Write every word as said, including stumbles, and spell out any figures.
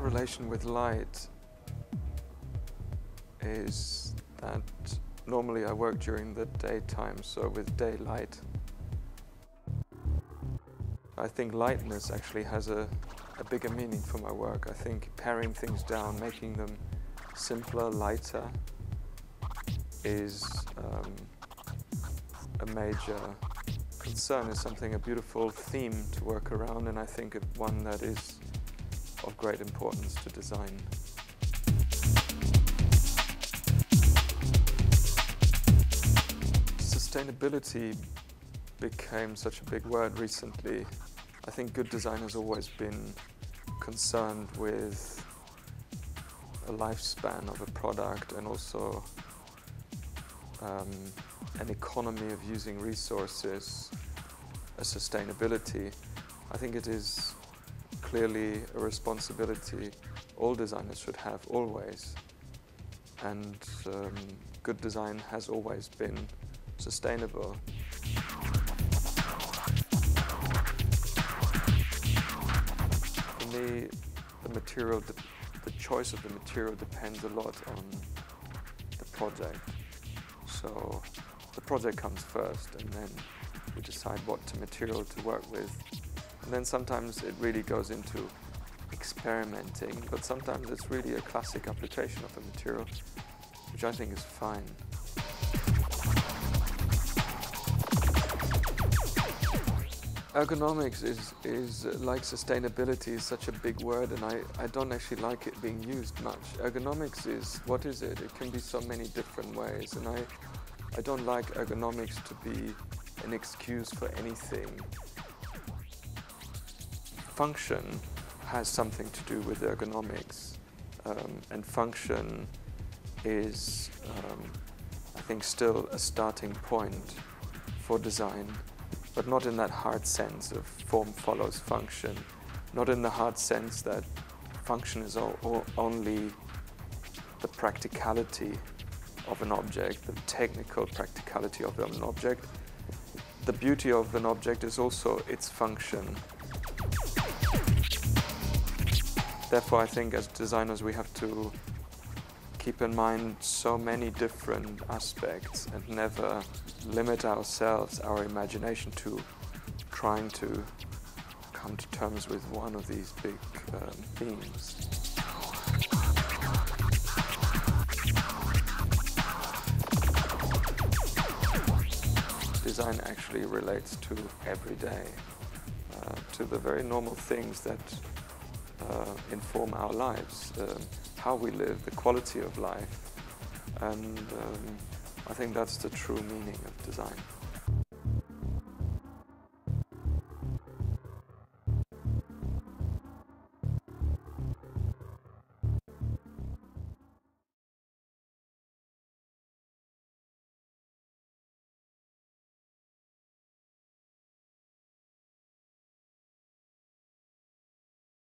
relation with light is that normally I work during the daytime, so with daylight. I think lightness actually has a, a bigger meaning for my work. I think paring things down, making them simpler, lighter, is um, a major concern, is something, a beautiful theme to work around, and I think one that is of great importance to design. Sustainability became such a big word recently. I think good design has always been concerned with a lifespan of a product and also um, an economy of using resources, a sustainability. I think it is clearly a responsibility all designers should have always, and um, good design has always been sustainable. For me, the material, the choice of the material depends a lot on the project. So the project comes first, and then we decide what material to work with. And then sometimes it really goes into experimenting, but sometimes it's really a classic application of a material, which I think is fine. Ergonomics is, is like sustainability, is such a big word, and I, I don't actually like it being used much. Ergonomics is, what is it? It can be so many different ways, and I, I don't like ergonomics to be an excuse for anything. Function has something to do with ergonomics, um, and function is, um, I think, still a starting point for design, but not in that hard sense of form follows function, not in the hard sense that function is all, all, only the practicality of an object, the technical practicality of an object. The beauty of an object is also its function. Therefore, I think as designers we have to keep in mind so many different aspects and never limit ourselves, our imagination, to trying to come to terms with one of these big um, themes. Design actually relates to every day, uh, to the very normal things that uh, inform our lives, um, how we live, the quality of life, and um, I think that's the true meaning of design.